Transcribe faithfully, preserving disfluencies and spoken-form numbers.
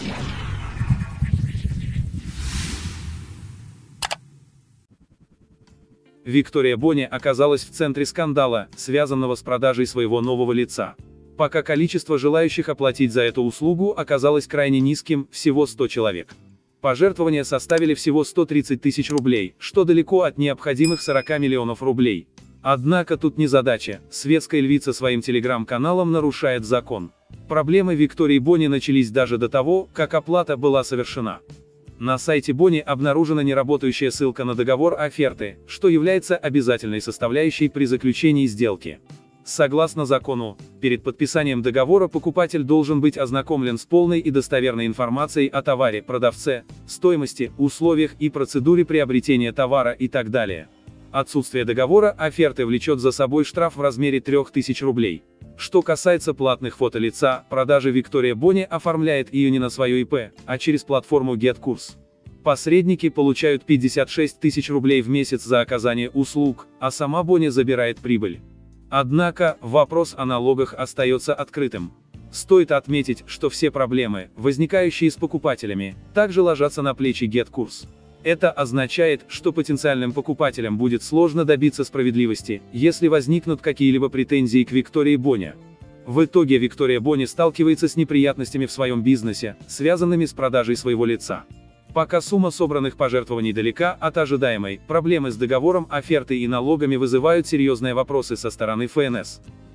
Виктория Бони оказалась в центре скандала, связанного с продажей своего нового лица. Пока количество желающих оплатить за эту услугу оказалось крайне низким, всего сто человек. Пожертвования составили всего сто тридцать тысяч рублей, что далеко от необходимых сорока миллионов рублей. Однако тут не задача, светская львица своим телеграм-каналом нарушает закон. Проблемы Виктории Бони начались даже до того, как оплата была совершена. На сайте Бони обнаружена неработающая ссылка на договор оферты, что является обязательной составляющей при заключении сделки. Согласно закону, перед подписанием договора покупатель должен быть ознакомлен с полной и достоверной информацией о товаре, продавце, стоимости, условиях и процедуре приобретения товара и так далее. Отсутствие договора оферты влечет за собой штраф в размере трёх тысяч рублей. Что касается платных фото лица, продажи Виктория Бони оформляет ее не на свое и пэ, а через платформу GetCourse. Посредники получают пятьдесят шесть тысяч рублей в месяц за оказание услуг, а сама Бони забирает прибыль. Однако, вопрос о налогах остается открытым. Стоит отметить, что все проблемы, возникающие с покупателями, также ложатся на плечи GetCourse. Это означает, что потенциальным покупателям будет сложно добиться справедливости, если возникнут какие-либо претензии к Виктории Бони. В итоге Виктория Бони сталкивается с неприятностями в своем бизнесе, связанными с продажей своего лица. Пока сумма собранных пожертвований далека от ожидаемой, проблемы с договором оферты и налогами вызывают серьезные вопросы со стороны эф эн эс.